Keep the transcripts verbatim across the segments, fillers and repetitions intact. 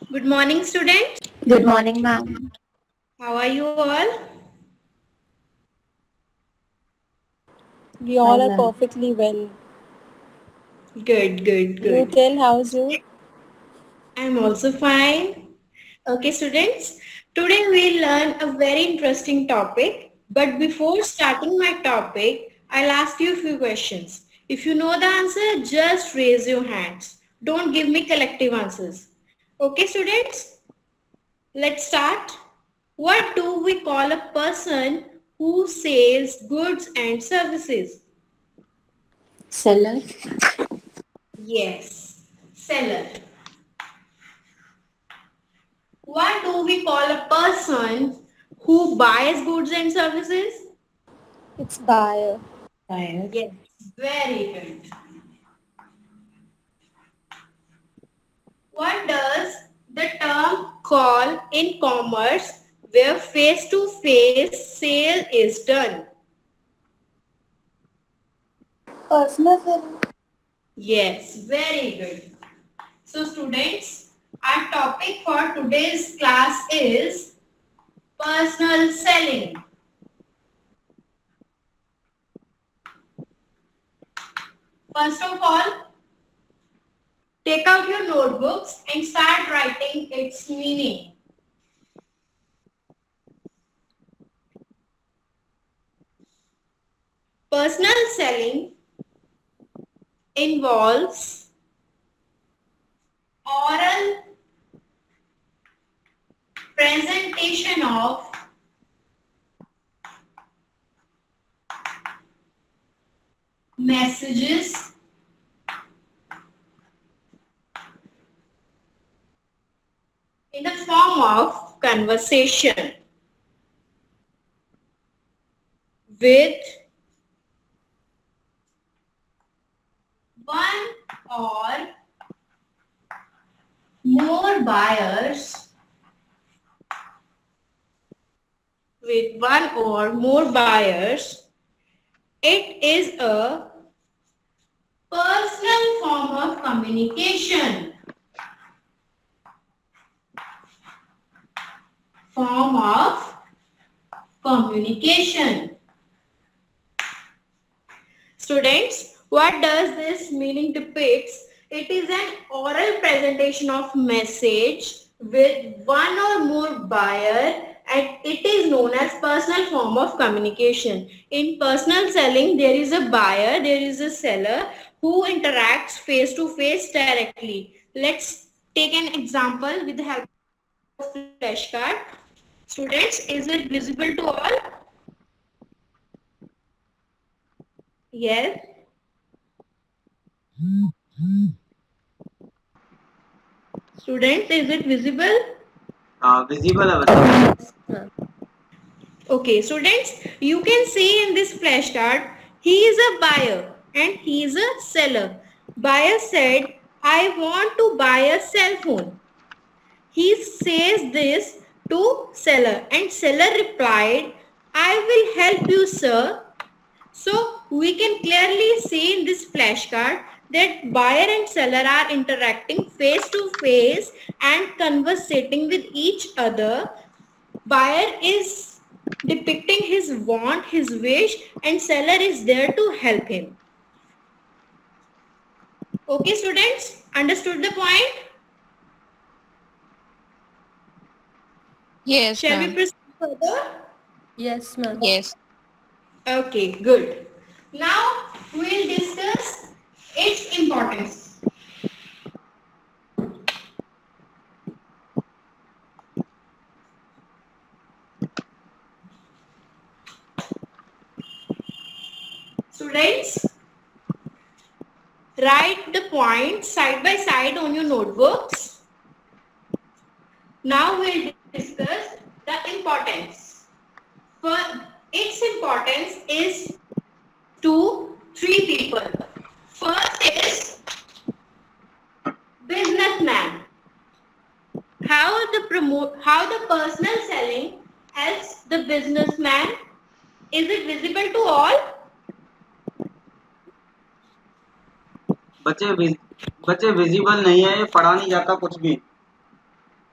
Good morning, students. Good morning, ma'am. How are you all? We all Fine, are ma'am. perfectly well. Good, good, You good. tell how's you? I'm also fine. Okay, students. Today we'll learn a very interesting topic. But before starting my topic, I'll ask you a few questions. If you know the answer, just raise your hands. Don't give me collective answers. Okay, students? Let's start. What do we call a person who sells goods and services? Seller. Yes, seller. What do we call a person who buys goods and services? It's buyer. Buyer. Yes, very good. What does the term call in commerce where face-to-face sale is done? Personal selling. Yes, very good. So students, our topic for today's class is personal selling. First of all, take out your notebooks and start writing its meaning. Personal selling involves oral presentation of messages in the form of conversation with one or more buyers with one or more buyers. It is a personal form of communication. Form of communication. Students, what does this meaning depicts? It is an oral presentation of message with one or more buyer, and it is known as personal form of communication. In personal selling, there is a buyer, there is a seller who interacts face to face directly. Let's take an example with the help of flashcard. Students, is it visible to all? Yes. Students, is it visible? Uh, visible है बच्चा. Okay, students, you can see in this flashcard, he is a buyer and he is a seller. Buyer said, I want to buy a cell phone. He says this to seller and seller replied, I will help you, sir. So we can clearly see in this flashcard that buyer and seller are interacting face to face and conversating with each other. Buyer is depicting his want, his wish, and seller is there to help him. Okay, students, understood the point? Yes, Shall we ma'am. proceed further? Yes, ma'am. Yes. Okay, good. Now we'll discuss its importance. Students, write the points side by side on your notebooks. Now we'll discuss the importance. For its importance is to three people. First is businessman. How the promote, how the personal selling helps the businessman? Is it visible to all? बच्चे बच्चे visible नहीं है, ये पढ़ा नहीं जाता कुछ भी.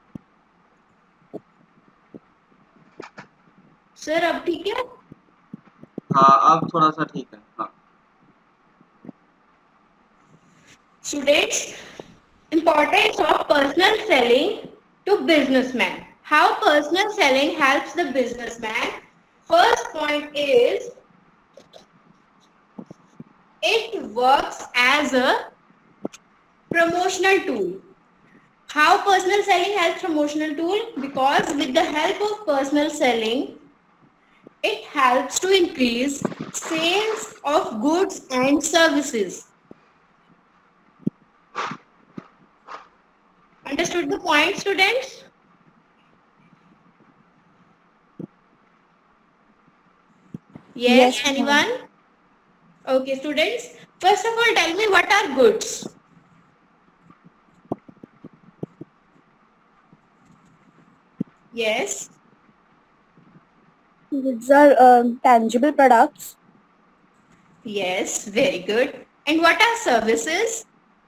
सर अब ठीक है? हाँ अब थोड़ा सा ठीक है. हाँ. Students, importance of personal selling to businessman. How personal selling helps the businessman? First point is it works as a promotional tool. How personal selling helps promotional tool? Because with the help of personal selling, it helps to increase sales of goods and services. Understood the point, students? Yes, Yes, ma'am. anyone? Okay, students. First of all, tell me what are goods? Yes. Goods are um, tangible products. Yes, very good. And what are services?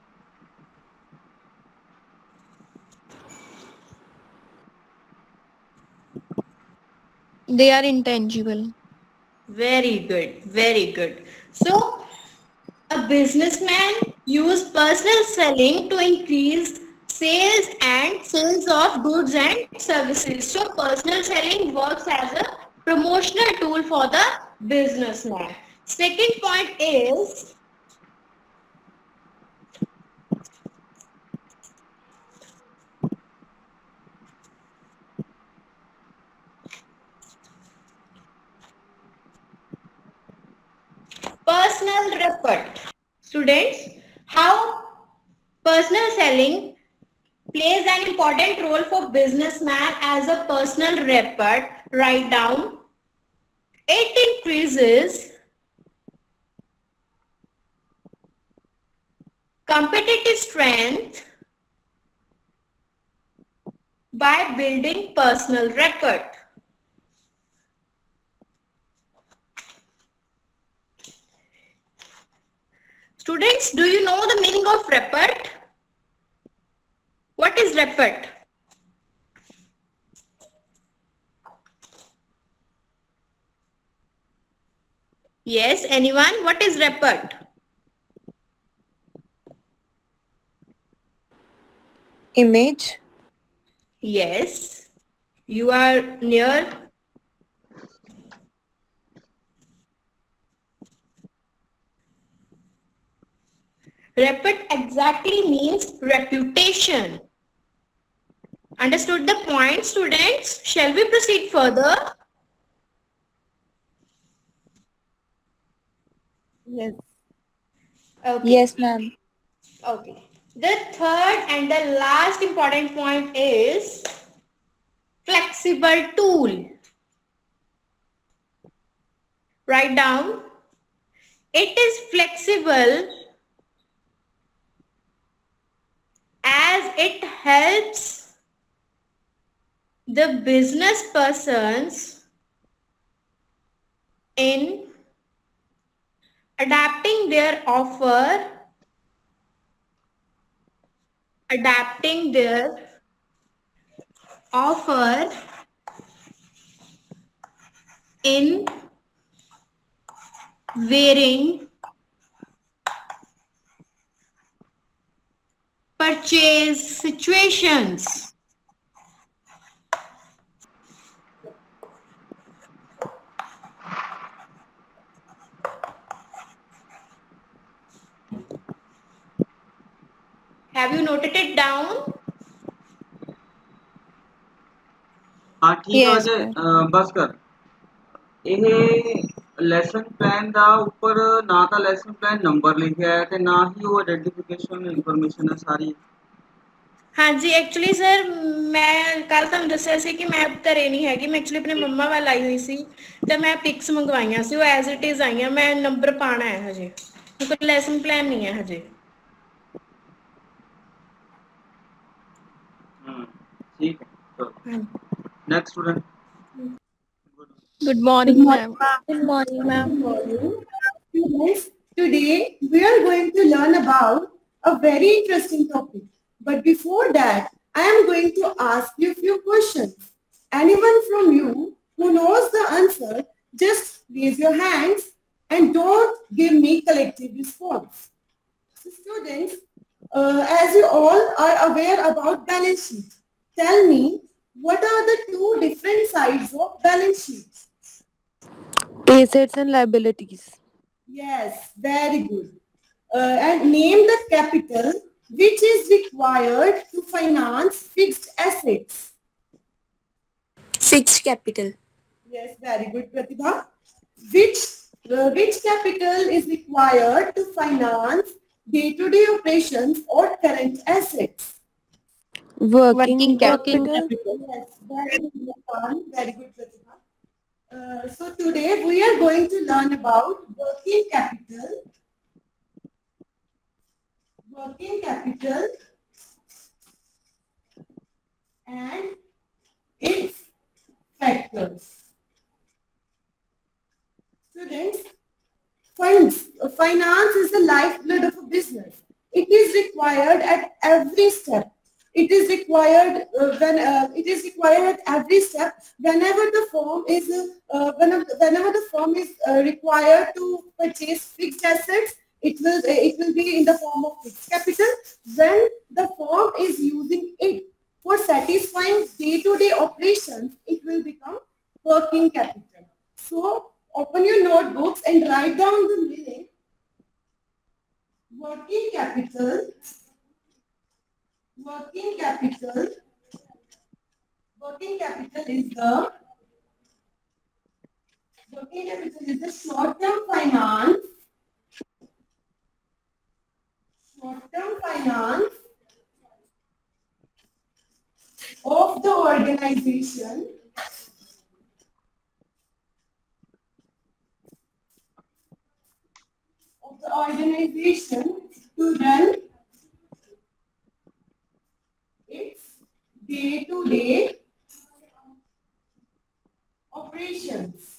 They are intangible. Very good, very good. So, a businessman use personal selling to increase sales and sales of goods and services. So, personal selling works as a promotional tool for the businessman. Second point is personal report. Students, how personal selling plays an important role for businessman as a personal report. Write down. It increases competitive strength by building personal record. Students, do you know the meaning of report? What is report? Yes, anyone? What is report? Image. Yes, you are near. Repute exactly means reputation. Understood the point, students? Shall we proceed further? Yes. Okay. Yes, ma'am. Okay. The third and the last important point is flexible tool. Write down. It is flexible as it helps the business persons in adapting their offer, adapting their offer in varying purchase situations. Have you noted it down? हाँ ठीक है Yes, वैसे ma'am. ਅਹ, ਬਸ ਕਰ ਇਹ lesson plan ਦਾ ਉੱਪਰ ਨਾ ਤਾਂ lesson plan number ਲਿਖਿਆ ਹੈ ਤੇ ਨਾ ਹੀ ਉਹ ਆਇਡੈਂਟੀਫਿਕੇਸ਼ਨ ਇਨਫੋਰਮੇਸ਼ਨ ਹੈ ਸਾਰੀ हाँ जी, एक्चुअली सर मैं कल तुहानू दस्सिया सी कि मैं घरे नहीं हैगी, मैं एक्चुअली अपने मम्मा वाल आई हुई सी ते मैं पिक्स मंगवाइयां सी, वो एज इट इज आईयां, मैं नंबर पाना है हजे, कोई लेसन प्लान नहीं है हजे। हम्म ठीक है तो हाँ। Next student Good morning, ma'am. Good morning, ma'am. Students, today we are going to learn about a very interesting topic. But before that, I am going to ask you a few questions. Anyone from you Who knows the answer, just raise your hands and don't give me collective response. So students, uh, as you all are aware about balance sheet, tell me what are the two different sides of balance sheet? Assets and liabilities. Yes, very good. Uh, and name the capital which is required to finance fixed assets. Fixed capital. Yes, very good, Pratibha. Which, uh, which capital is required to finance day-to-day operations or current assets? Working, Working capital. capital. Yes, very good, Pratibha. Very good, Pratibha. Uh, so today we are going to learn about working capital, working capital and its factors. Students, funds, uh, finance is the lifeblood of a business. It is required at every step. It is required uh, when uh, it is required at every step. Whenever the firm is uh, whenever, whenever the firm is uh, required to purchase fixed assets, it will uh, it will be in the form of fixed capital. When the firm is using it for satisfying day-to-day operations, it will become working capital. So open your notebooks and write down the meaning. Working capital, working capital, working capital is the working capital is the short-term finance, short-term finance of the organization of the organization to run its day-to-day operations.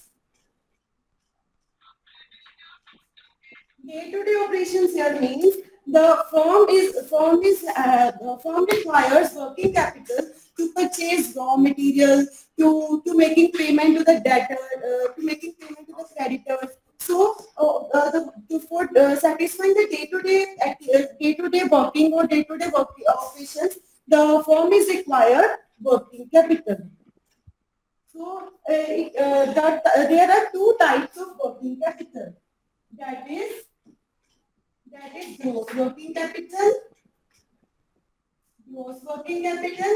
Day-to-day operations here means the firm is firm is uh, the firm requires working capital to purchase raw material, to to making payment to the debtor, uh, to making payment to the creditors. So, uh, uh, the, to for uh, satisfying the day-to-day uh, day-to-day working or day-to-day working operations, the firm is required working capital. So, uh, uh, that uh, there are two types of working capital. That is that is gross working capital, gross working capital,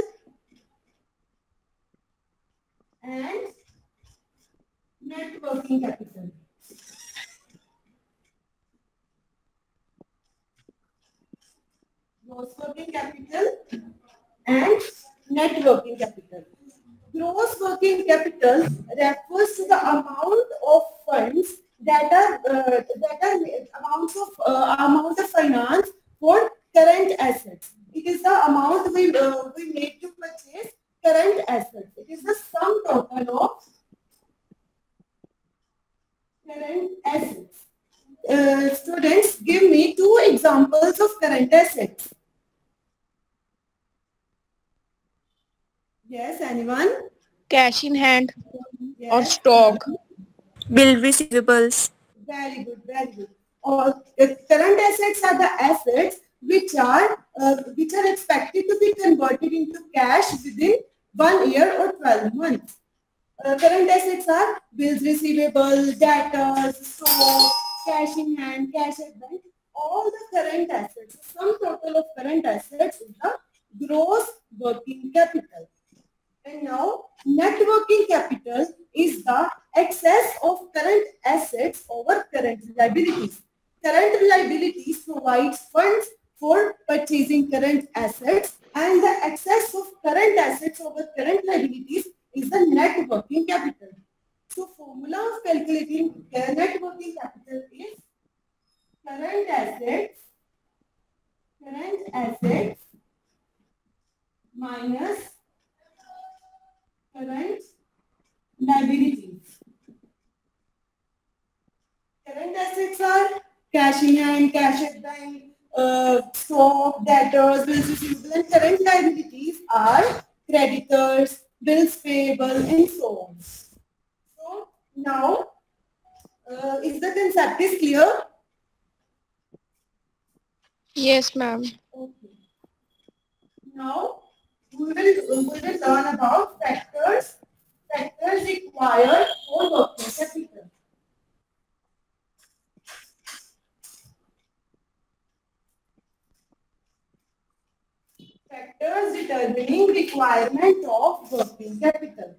and net working capital. Gross working capital and net working capital. Gross working capital refers to the amount of funds that are uh, that are amounts of uh, amount of finance for current assets. It is the amount we uh, we need to purchase current assets. It is the sum total of current assets. Uh, students, give me two examples of current assets. Yes, anyone? Cash in hand Yes. or stock. Bill receivables. Very good, very good. Or uh, current assets are the assets which are uh, which are expected to be converted into cash within one year or twelve months. Uh, current assets are bills receivable, debtors, stock, cash in hand, cash at bank. All the current assets. Sum total of current assets is the gross working capital. And now, net working capital is the excess of current assets over current liabilities. Current liabilities provides funds for purchasing current assets, and the excess of current assets over current liabilities is the net working capital. So, formula of calculating net working capital is current assets, current assets minus current liabilities. Current assets are cash in hand, cash at bank, uh, stock, debtors, bills receivable, and current liabilities are creditors, bills payable, and so on. Now, uh, is the concept is clear? Yes, ma'am. Okay. Now, we will, we will learn about factors. Factors required for working capital. Factors determining requirement of working capital.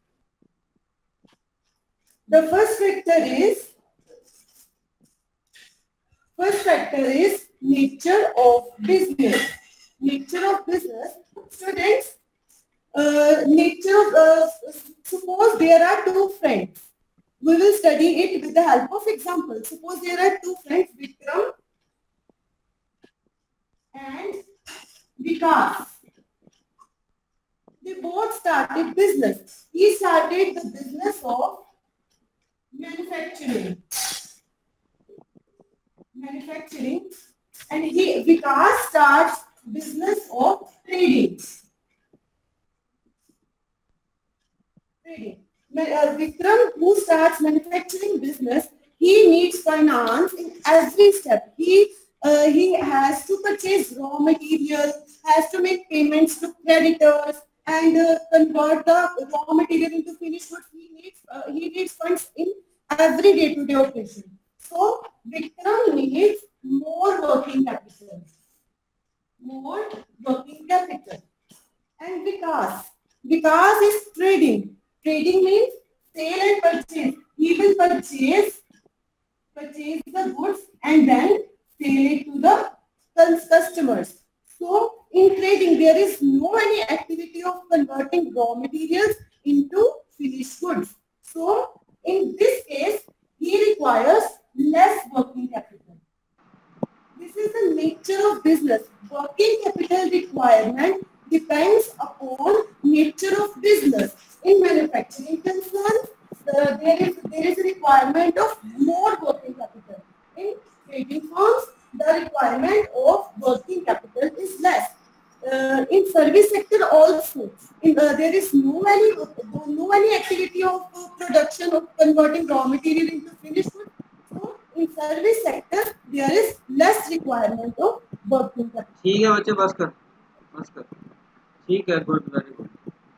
The first factor is first factor is nature of business. Nature of business. Students, uh, nature of, uh, suppose there are two friends. We will study it with the help of example. Suppose there are two friends, Vikram and Vikas. They both started business. He started the business of manufacturing. Manufacturing. And he, Vikas starts business of trading. Trading. Uh, Vikram, who starts manufacturing business, he needs finance in every step. He uh, he has to purchase raw material, has to make payments to creditors, and uh, convert the raw material into finished goods. He needs uh, he needs funds in every day-to-day operation. So Vikram needs more working capital. More working capital. And Vikas. Vikas is trading. Trading means sale and purchase. He will purchase, purchase the goods and then sell it to the customers. So in trading, there is no any activity of converting raw materials into finished goods. So in this case, he requires less working capital. This is the nature of business. Working capital requirement depends upon nature of business. In manufacturing concern, uh, there is there is a requirement of more working capital. In trading firms, the requirement of working capital is less. Uh, in service sector also, in, uh, there is no any no any activity of uh, production of converting raw material into finished goods. So in service sector, there is less requirement of working capital. ठीक है बच्चे, बस कर बस कर ठीक है, good, very good.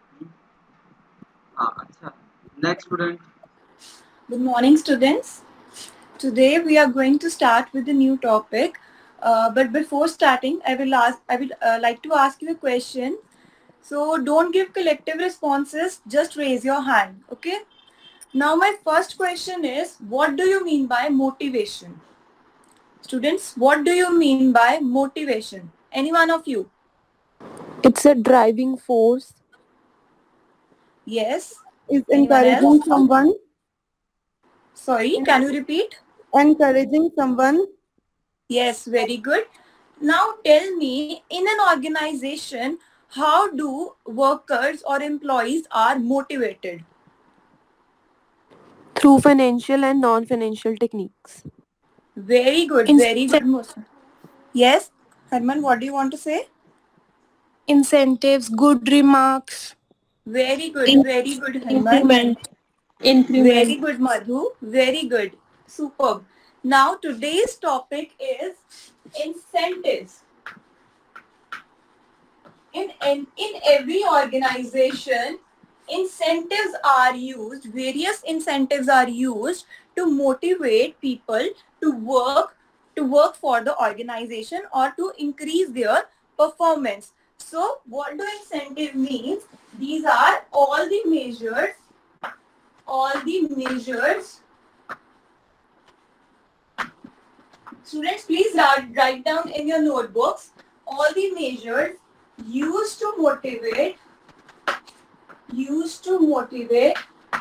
हाँ, अच्छा. Next student. Good morning, students. Today we are going to start with a new topic. Uh, but before starting, I will ask. I would uh, like to ask you a question. So don't give collective responses. Just raise your hand. Okay. Now my first question is, what do you mean by motivation? Students, what do you mean by motivation? Any one of you? It's a driving force. Yes. Is Anyone encouraging else? someone. Sorry, can you repeat? Encouraging someone. Yes, very good. Now tell me, in an organization, how do workers or employees are motivated? Through financial and non-financial techniques. Very good, In very good, Musa. Yes, Harman, what do you want to say? Incentives, good remarks. Very good, In very good, Harman. increment. Increment. Very good, Madhu. Very good. Superb. Now today's topic is incentives. In, in, in every organization, incentives are used, various incentives are used to motivate people to work, to work for the organization or to increase their performance. So what do incentive means? These are all the measures, all the measures. Students, please write down in your notebooks all the measures used to motivate, used to motivate,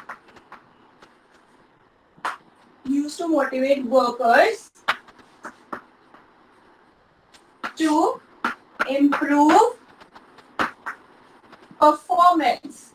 used to motivate workers to improve performance.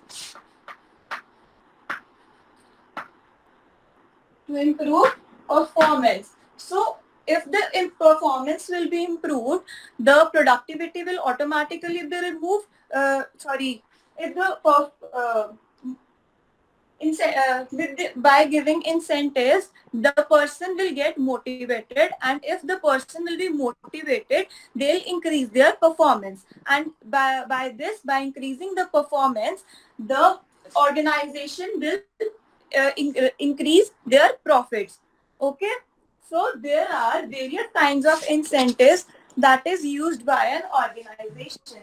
To improve performance. So, if the performance will be improved, the productivity will automatically be removed. Uh, sorry, if the uh, in, uh, with the, by giving incentives, the person will get motivated, and if the person will be motivated, they'll increase their performance, and by, by this, by increasing the performance, the organization will uh, in, uh, increase their profits. Okay, so there are various kinds of incentives that is used by an organization.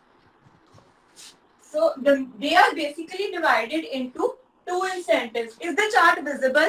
So the, they are basically divided into two incentives. Is the chart visible?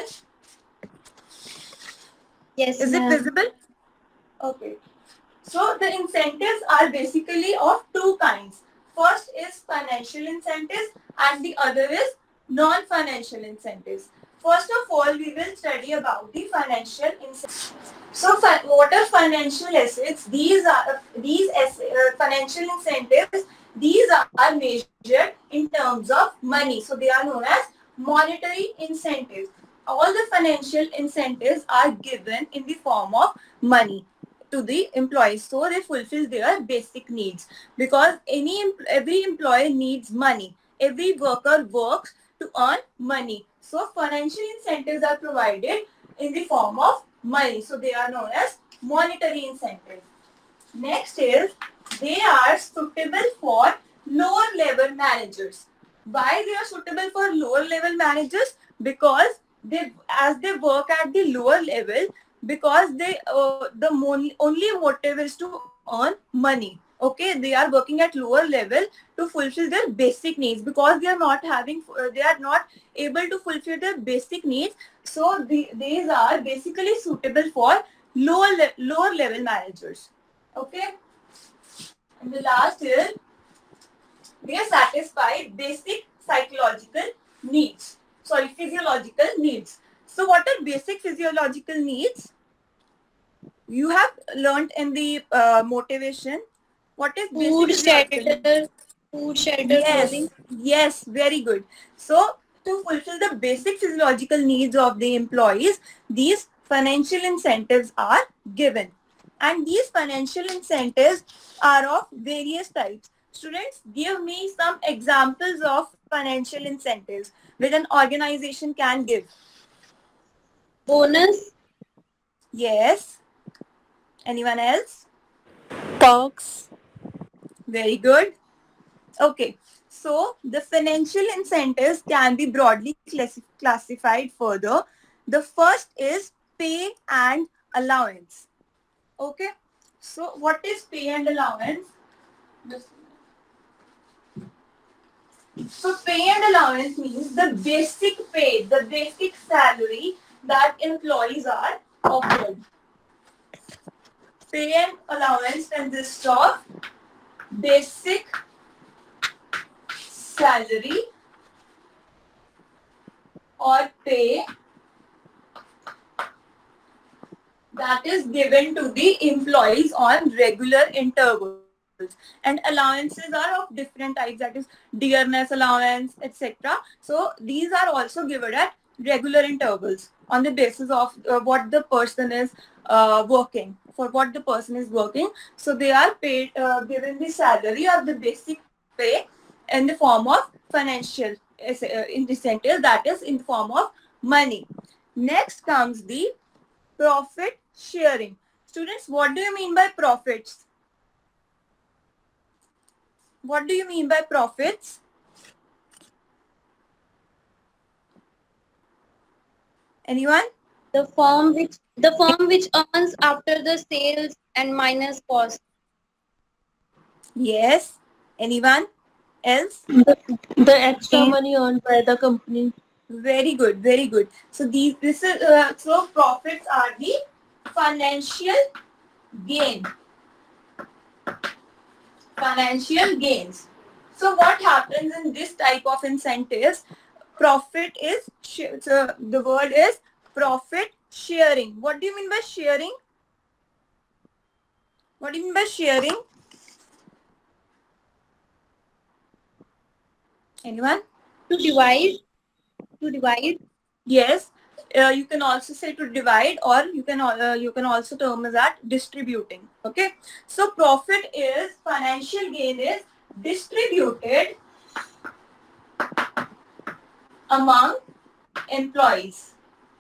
Yes. Is it visible? Okay. So the incentives are basically of two kinds. First is financial incentives and the other is non-financial incentives. First of all, we will study about the financial incentives. So what are financial assets? These are these uh, financial incentives. These are measured in terms of money. So they are known as monetary incentives. All the financial incentives are given in the form of money to the employees, so they fulfill their basic needs, because any every employee needs money. Every worker works to earn money. So financial incentives are provided in the form of money. So they are known as monetary incentives. Next is they are suitable for lower level managers. Why they are suitable for lower level managers? Because they, as they work at the lower level, because they uh, the mon- only motive is to earn money. Okay, they are working at lower level to fulfill their basic needs, because they are not having uh, they are not able to fulfill their basic needs. So the, these are basically suitable for lower le- lower level managers. Okay, and the last is they satisfy basic psychological needs. Sorry, physiological needs. So what are basic physiological needs? You have learned in the uh, motivation. What is Food, shelter, food, shelter, yes, clothing. Yes, very good. So to fulfill the basic physiological needs of the employees, these financial incentives are given. And these financial incentives are of various types. Students, give me some examples of financial incentives which an organization can give. Bonus. Yes. Anyone else? Perks. Very good. Okay. So the financial incentives can be broadly classi- classified further. The first is pay and allowance. Okay. So what is pay and allowance? So pay and allowance means the basic pay, the basic salary that employees are offered. Pay and allowance consists of basic salary or pay that is given to the employees on regular intervals. And allowances are of different types, that is dearness allowance, et cetera. So these are also given at regular intervals on the basis of uh, what the person is uh, working, for what the person is working. So they are paid, uh, given the salary or the basic pay in the form of financial uh, incentive, that is in the form of money. Next comes the profit sharing. Students, what do you mean by profits? What do you mean by profits? Anyone? The firm which the firm which earns after the sales and minus cost. Yes. Anyone else? The, the extra money earned by the company. Very good, very good. So these, this is uh, so profits are the financial gain. Financial gains. So what happens in this type of incentives? Profit is, so the word is profit sharing. What do you mean by sharing? What do you mean by sharing? Anyone? To divide. To divide. Yes. Uh, you can also say to divide, or you can uh, you can also term as that distributing. Okay. So profit is, financial gain is distributed among employees.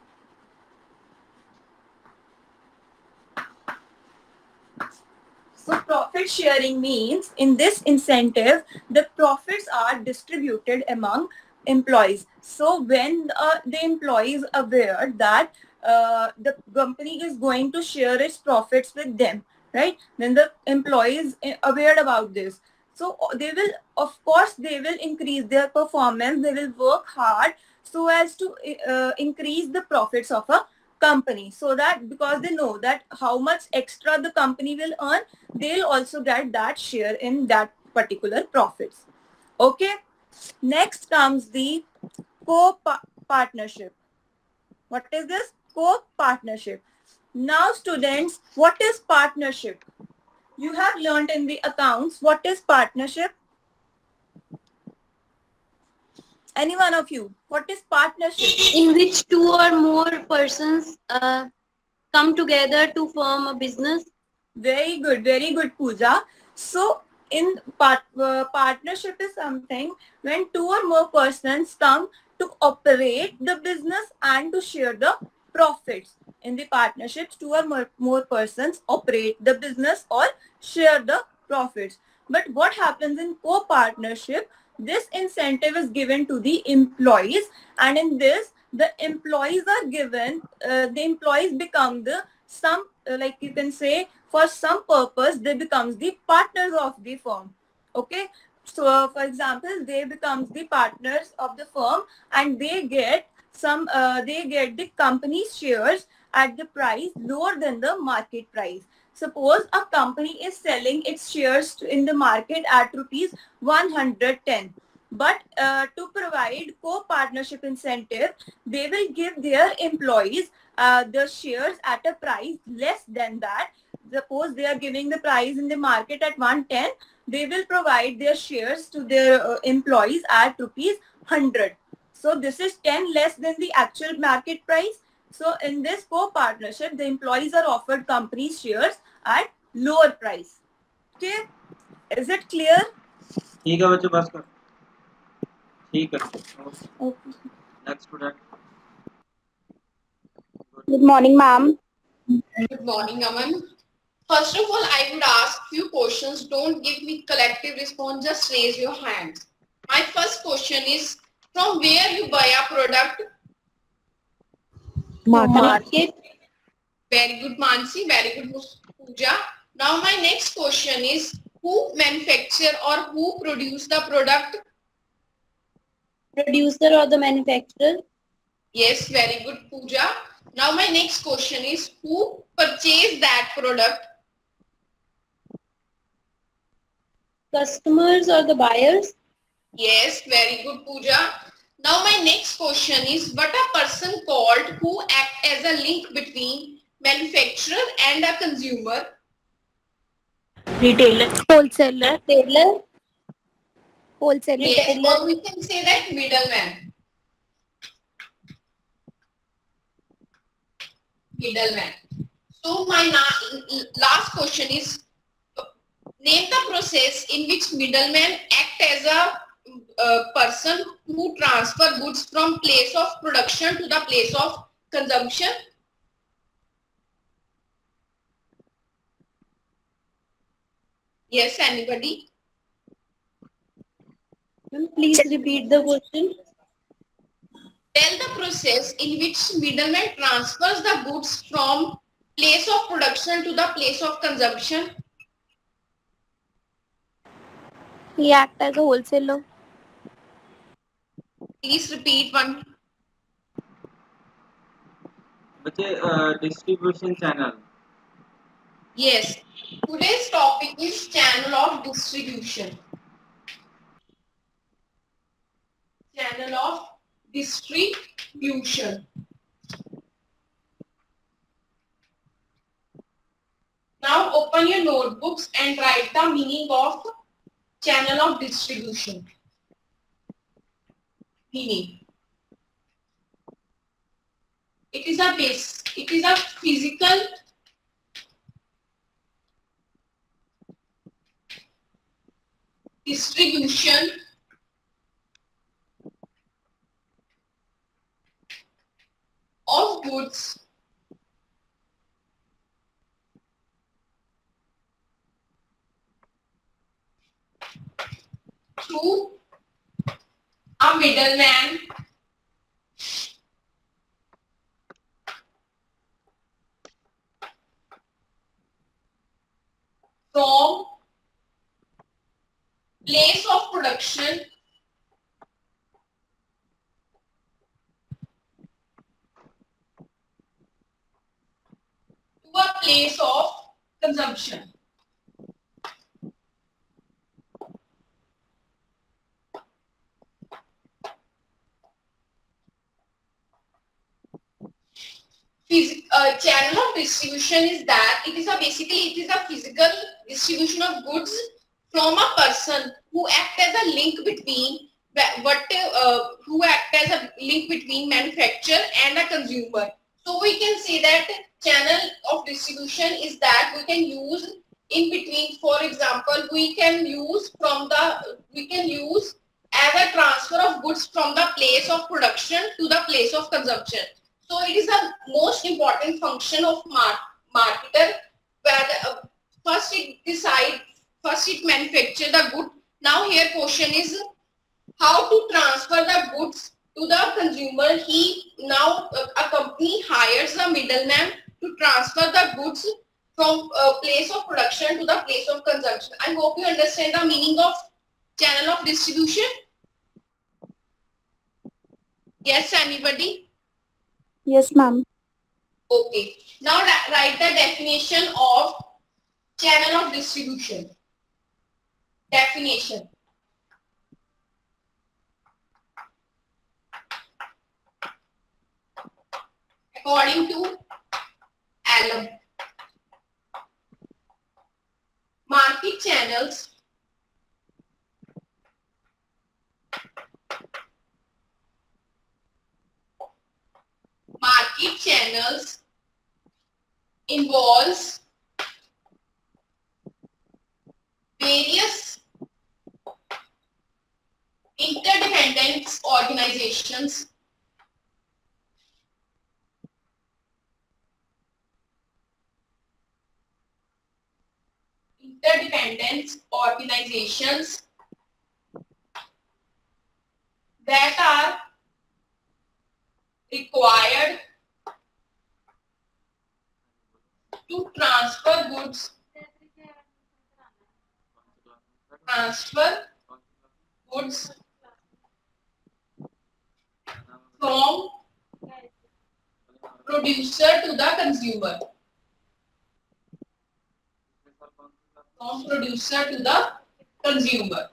So profit sharing means in this incentive, the profits are distributed among employees. So when uh, the employee is aware that uh, the company is going to share its profits with them, right? Then the employee is aware about this. So they will, of course, they will increase their performance. They will work hard so as to uh, increase the profits of a company, so that because they know that how much extra the company will earn, they'll also get that share in that particular profits. Okay. Next comes the co-partnership. What is this? Co-partnership. Now students, what is partnership? You have learned in the accounts what is partnership. Any one of you, what is partnership? In which two or more persons uh, come together to form a business. Very good, very good, Pooja. So in part, uh, partnership is something when two or more persons come to operate the business and to share the profits. In the partnerships, two or more, more persons operate the business or share the profits. But what happens in co-partnership? This incentive is given to the employees, and in this, the employees are given, uh, the employees become the some, uh, like you can say, for some purpose, they becomes the partners of the firm. Okay. So, uh, for example, they becomes the partners of the firm, and they get some, uh, they get the company's shares at the price lower than the market price. Suppose a company is selling its shares in the market at rupees one hundred ten. But uh, to provide co-partnership incentive, they will give their employees uh, the shares at a price less than that. Suppose they are giving the price in the market at one hundred ten, they will provide their shares to their uh, employees at rupees one hundred. So this is ten less than the actual market price. So in this co-partnership, the employees are offered company shares at lower price. Okay, is it clear? ठीक है बच्चों, बस कर ठीक है. Okay. Next student. Good morning, ma'am. Good morning, Aman. First of all, I would ask few questions. Don't give me collective response. Just raise your hands. My first question is, from where you buy a product? Market. Market. Very good, Mansi. Very good, Pooja. Now my next question is, who manufacture or who produce the product? Producer or the manufacturer? Yes, very good, Pooja. Now my next question is, who purchase that product? Customers or the buyers? Yes, very good, Pooja. Now my next question is, what a person called who act as a link between manufacturer and a consumer? Retailer. Wholesaler. Retailer. Wholesaler. Yes, or we can say that middleman. Middleman. So my last question is, name the process in which middlemen act as a uh, person who transfer goods from place of production to the place of consumption. Yes, anybody? Please repeat the question. Tell the process in which middleman transfers the goods from place of production to the place of consumption. He acts as a wholesaler. Please repeat one. बच्चे distribution channel. Yes. Today's topic is channel of distribution. Channel of distribution. Now open your notebooks and write the meaning of channel of distribution. Meaning. It is a base. It is a physical distribution goods through a middleman from place of production to a place of consumption. Phys uh, channel of distribution is that it is a basically it is a physical distribution of goods from a person who act as a link between what uh, who act as a link between manufacturer and a consumer. So we can say that channel of distribution is that we can use in between. For example, we can use from the we can use as a transfer of goods from the place of production to the place of consumption. So it is the most important function of mar marketer, where the, uh, first it decide, first it manufacture the good. Now here question is how to transfer the goods to the consumer. He now uh, a company hires a middleman to transfer the goods from uh, place of production to the place of consumption. I hope you understand the meaning of channel of distribution. Yes, anybody? Yes, ma'am. Okay. Now write the definition of channel of distribution. Definition. According to Allen, market channels market channels involves various interdependent organizations interdependent organizations that are required to transfer goods transfer goods from producer to the consumer from producer to the consumer.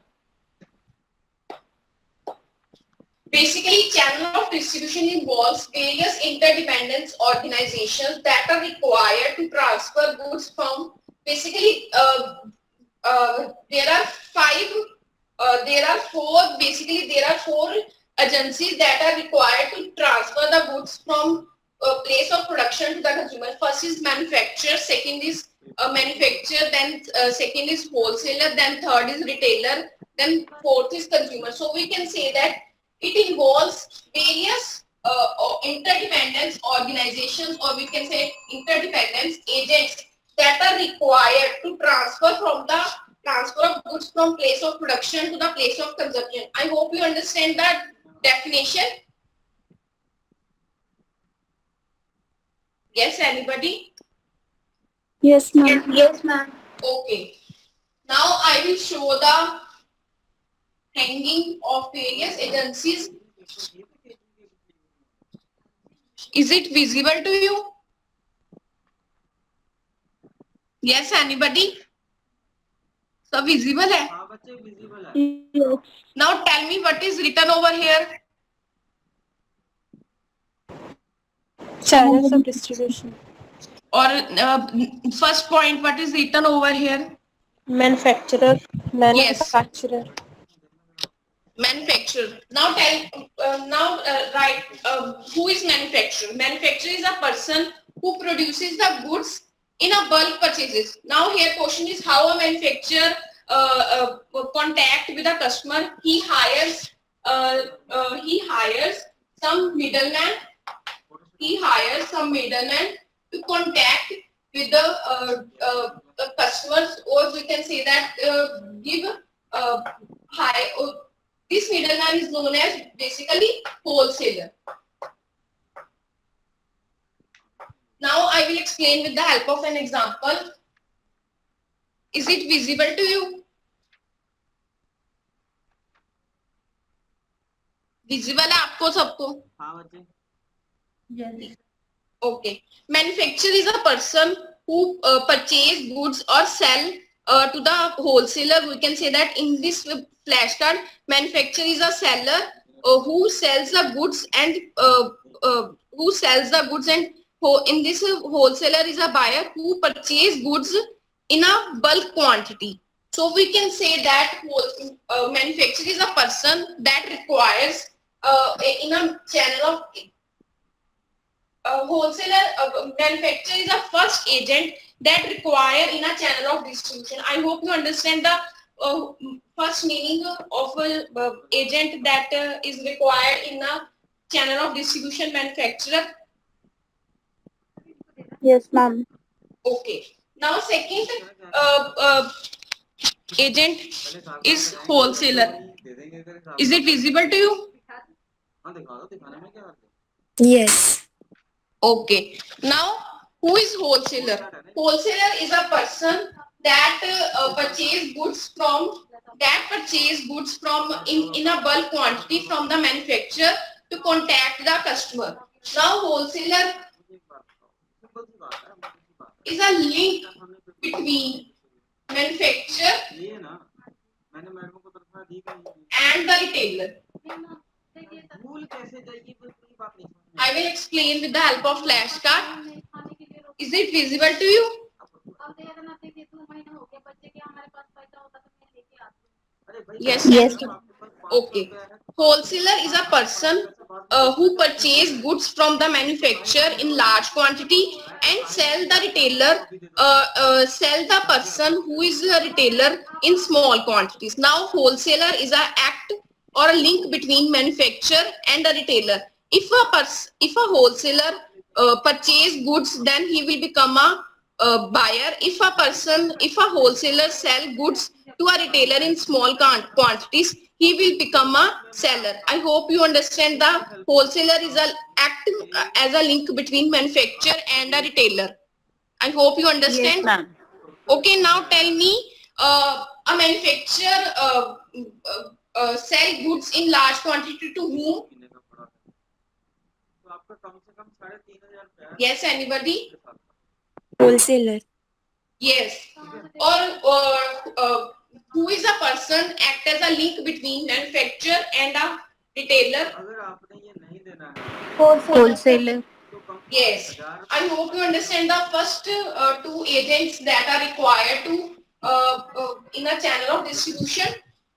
Basically, channel of distribution involves various interdependent organizations that are required to transfer goods from. Basically, uh, uh, there are five, uh, there are four, basically there are four agencies that are required to transfer the goods from uh, place of production to the consumer. First is manufacturer, second is uh, manufacturer, then uh, second is wholesaler, then third is retailer, then fourth is consumer. So we can say that it involves various uh, interdependent organizations, or we can say interdependent agents that are required to transfer from the transfer of goods from place of production to the place of consumption. I hope you understand that definition. Yes, anybody? Yes, ma'am. Yes, ma'am. Okay. Now I will show the hanging of various agencies. Is it visible to you? Yes, anybody? So visible hai? हाँ बच्चे visible है. Yes. Now tell me what is written over here. Channels of distribution. Or uh, first point, what is written over here? Manufacturer. Manufacturer. Manufacturer. Now tell, uh, now uh, write, uh, who is manufacturer? Manufacturer is a person who produces the goods in a bulk purchases. Now here question is how a manufacturer uh, uh, contact with a customer. He hires, uh, uh, he hires some middleman he hires some middleman to contact with the uh, uh, uh, customers, or we can say that uh, give uh, high. Uh, this middleman is known as basically wholesaler. Now I will explain with the help of an example. Is it visible to you? Visible है आपको सबको? हाँ बच्चे. Yes. Okay. Manufacturer is a person who uh, purchase goods or sell uh, to the wholesaler. We can say that in this flashcard, manufacturer is a seller uh, who sells the goods and uh, uh, who sells the goods, and in this uh, wholesaler is a buyer who purchase goods in a bulk quantity. So we can say that uh, manufacturer is a person that requires uh, in a channel of uh, wholesaler. Uh, manufacturer is a first agent that require in a channel of distribution. I hope you understand the uh, first meaning of a uh, agent that uh, is required in a channel of distribution. Manufacturer. Yes, ma'am. Okay. Now second uh, uh, agent is wholesaler. Is it visible to you? Yes. Okay. Now who is wholesaler? Wholesaler is a person that uh, purchase goods from that purchase goods from in, in a bulk quantity from the manufacturer to contact the customer. Now wholesaler is a link between manufacturer and the retailer. I will explain with the help of flashcard. Is it visible to you? Yes. Yes. Okay. Wholesaler is a person uh, who purchase goods from the manufacturer in large quantity and sell the retailer, uh, uh, sell the person who is a retailer in small quantities. Now wholesaler is a act or a link between manufacturer and the retailer. If a pers if a wholesaler uh, purchase goods, then he will become a uh, buyer. If a person, if a wholesaler sell goods to a retailer in small quantities, he will become a seller. I hope you understand the wholesaler is a act as a link between manufacturer and a retailer. I hope you understand. Yes, ma'am. Okay, now tell me, uh, a manufacturer uh, uh, uh, sell goods in large quantity to whom? Yes, anybody? Wholesaler. Yes. Or, or uh, who is a person act as a link between manufacturer and a retailer? Wholesaler. Yes. I hope you understand the first uh, two agents that are required to uh, uh, in a channel of distribution.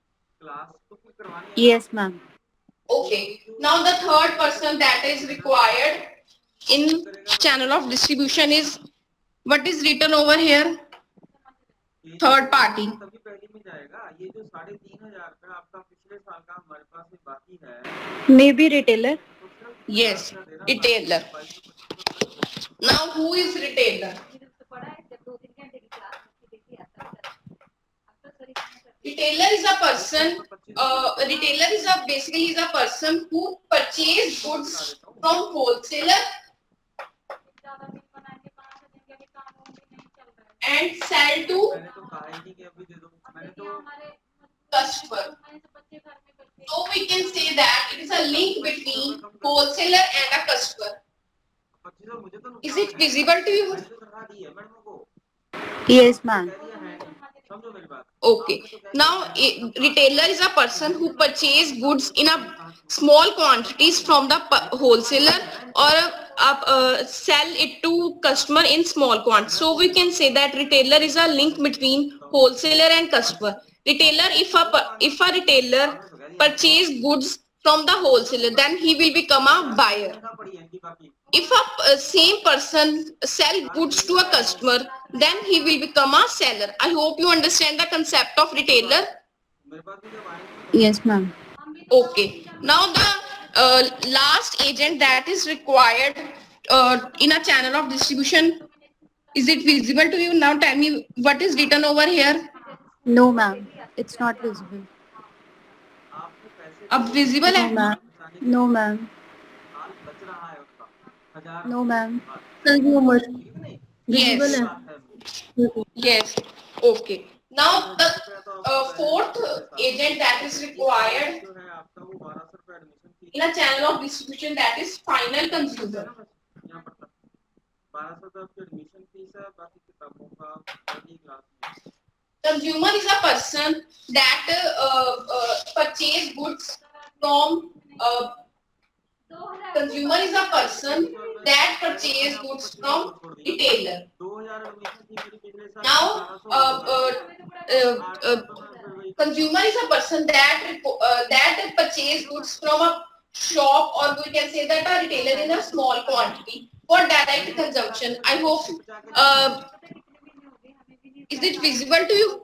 Yes, ma'am. Okay. Now the third person that is required in channel of distribution is what is written over here? Third party. Maybe retailer. Yes, retailer. Now who is retailer? Retailer is a person, uh, retailer is a basically is a person who purchase goods from wholesaler and sell to customer. So we can say that it is a link between wholesaler and a customer. Is it visible to you? Yes, ma'am. Okay. Now, a retailer is a person who purchase goods in a small quantities from the wholesaler or uh, uh, sell it to customer in small quantities. So we can say that retailer is a link between wholesaler and customer. Retailer, if a if a retailer purchase goods from the wholesaler, then he will become a buyer. If a uh, same person sell goods to a customer, then he will become a seller. I hope you understand the concept of retailer. Yes, ma'am. Okay. Now the uh, last agent that is required uh, in a channel of distribution. Is it visible to you? Now tell me what is written over here. No, ma'am. It's not visible. अब visible No, है? ma'am. No, ma'am. No, ma'am. Consumer. Yes. Visible है. Yes. Okay. Now the uh, fourth agent that is required in a channel of distribution, that is final consumer. Consumer is a person that uh, uh, purchase goods from uh, consumer is a person that purchase goods from retailer. Now, uh, uh, uh, uh, consumer is a person that uh, that purchase goods from a shop, or we can say that a retailer in a small quantity for direct consumption. I hope. Uh, is it visible to you?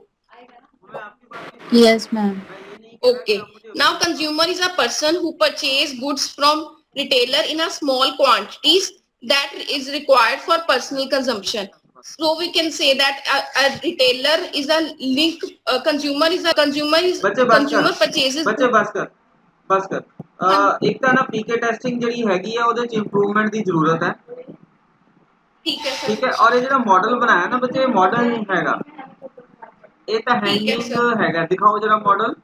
Yes, ma'am. Okay. Now, consumer is a person who purchase goods from retailer in a small quantities that is required for personal consumption. So we can say that a, a retailer is a link. A consumer is a consumer is बच्चे बस consumer कर purchases. बच्चे बस कर बस कर अ, एक ਤਾਂ ਨਾ ਪੀਕੇ ਟੈਸਟਿੰਗ ਜਿਹੜੀ ਹੈਗੀ ਆ ਉਹਦੇ ਚ ਇੰਪਰੂਵਮੈਂਟ ਦੀ ਜ਼ਰੂਰਤ ਹੈ ठीक है सर. ਠੀਕ ਹੈ ਔਰ ਇਹ ਜਿਹੜਾ ਮਾਡਲ ਬਣਾਇਆ ਨਾ ਬੱਚੇ ਮਾਡਲ ਨਹੀਂ ਹੈਗਾ ਇਹ ਤਾਂ ठीक है ਹੈਂਗਿੰਗ सर. ਹੈਗਾ ਦਿਖਾਓ ਜਰਾ ਮਾਡਲ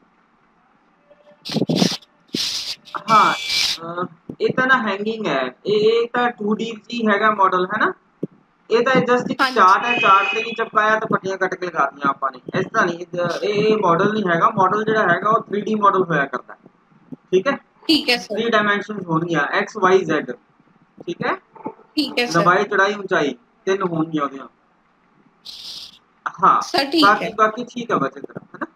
ਹਾਂ ਅ, ਇਹ ਤਾਂ ਨਾ ਹੈਂਗਿੰਗ ਹੈ ਇਹ ਇਹ ਤਾਂ टू डी ਜੀ ਹੈਗਾ ਮਾਡਲ ਹੈ ਨਾ ਇਹ ਤਾਂ ਜਸਟ ਇੱਕ ਹਾਂਜੀ. ਚਾਰਟ ਹੈ ਚਾਰਟ ਤੇ ਕੀ ਚਪਕਾਇਆ ਤਾਂ ਪੱਟੀਆਂ ਕੱਟ ਕੇ ਲਗਾਤੀਆਂ ਆਪਾਂ ਨੇ ਇਸ ਤਰ੍ਹਾਂ ਨਹੀਂ ਇਹ ਇਹ ਮਾਡਲ ਨਹੀਂ ਹੈਗਾ ਮਾਡਲ ਜਿਹੜਾ ਹੈਗਾ ਉਹ थ्री डी ਮਾਡਲ ਹੋਇਆ ਕਰਦਾ ਹੈ ਠੀਕ ਹੈ ठीक है सर. थ्री डायमेंशंस होंगियां एक्स वाई जेड ठीक है ठीक है सर. लंबाई चौड़ाई ऊंचाई तीन होंगियां ਉਹਦੀਆਂ हाँ सर ठीक बाकी है. बाकी ठीक है बच्चे तरह है ना